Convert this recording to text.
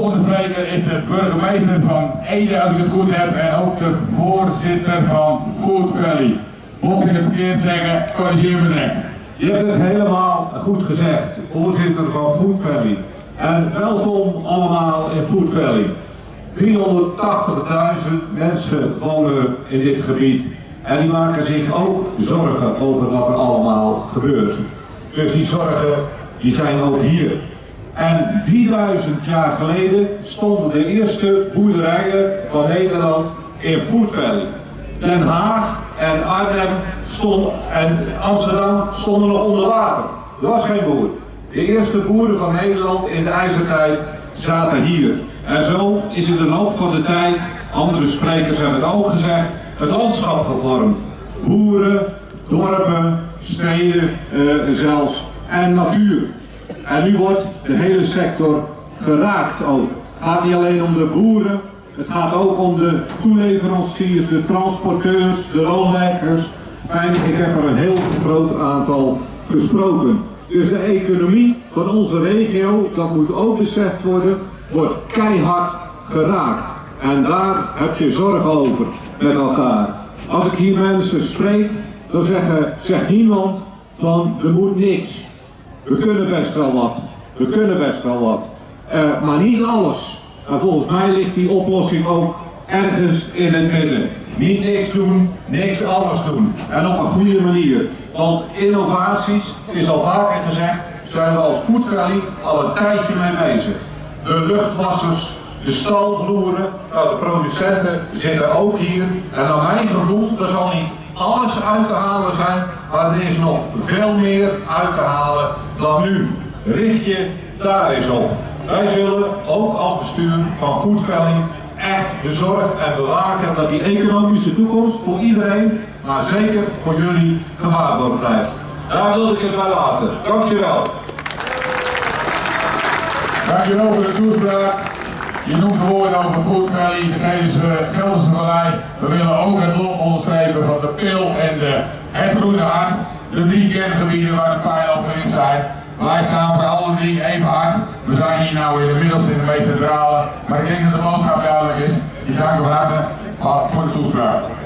volgende spreker is de burgemeester van Ede, als ik het goed heb, en ook de voorzitter van Food Valley. Mocht ik het verkeerd zeggen, corrigeer me direct. Je hebt het helemaal goed gezegd, voorzitter van Food Valley. En welkom allemaal in Food Valley. 380.000 mensen wonen in dit gebied en die maken zich ook zorgen over wat er allemaal gebeurt. Dus die zorgen die zijn ook hier. En 3000 jaar geleden stonden de eerste boerderijen van Nederland in Food Valley. Den Haag en Arnhem en Amsterdam stonden nog onder water. Er was geen boer. De eerste boeren van Nederland in de ijzertijd zaten hier. En zo is in de loop van de tijd, andere sprekers hebben het ook gezegd, het landschap gevormd. Boeren, dorpen, steden zelfs en natuur. En nu wordt de hele sector geraakt ook. Het gaat niet alleen om de boeren, het gaat ook om de toeleveranciers, de transporteurs, de loonwerkers. Fijn, ik heb er een heel groot aantal gesproken. Dus de economie van onze regio, dat moet ook beseft worden, wordt keihard geraakt. En daar heb je zorgen over met elkaar. Als ik hier mensen spreek, dan zegt niemand van er moet niks. We kunnen best wel wat. We kunnen best wel wat. Maar niet alles. En volgens mij ligt die oplossing ook ergens in het midden. Niet niks doen, niks alles doen. En op een goede manier. Want innovaties, het is al vaker gezegd, zijn we als Food Valley al een tijdje mee bezig. De luchtwassers, de stalvloeren, nou, de producenten zitten ook hier. En naar mijn gevoel, er zal niet alles uit te halen zijn, maar er is nog veel meer uit te halen dan nu. Richt je daar eens op. Wij zullen ook als bestuur van Food Valley echt de zorg en bewaken dat die economische toekomst voor iedereen, maar zeker voor jullie, gewaarborgd blijft. Daar wilde ik het bij laten. Dankjewel. Dankjewel voor de toespraak. Je noemt de woorden over Food Valley, de Gelderse Vallei. We willen ook het lot onderstrepen van de Pil en het Groene Hart. De 3 kerngebieden waar de pijlen op gericht zijn. Wij staan voor alle 3 even hard. We zijn hier nou in de middelste, in de meest centrale. Maar ik denk dat de boodschap duidelijk is. Ik dank u van harte voor de toespraak.